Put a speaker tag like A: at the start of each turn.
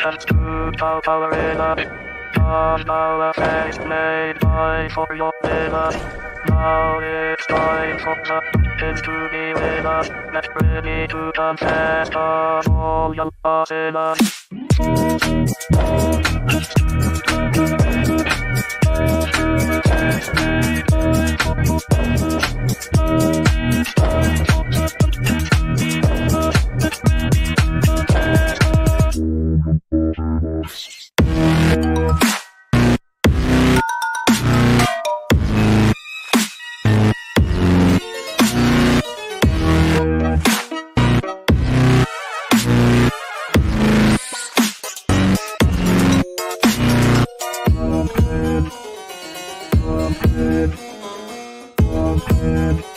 A: chance to tell ballerina. Come now, a face made by for your dinner. Now it's time for the pumpkins to be with us. Get ready to confess of all your sinners. Pumpkin.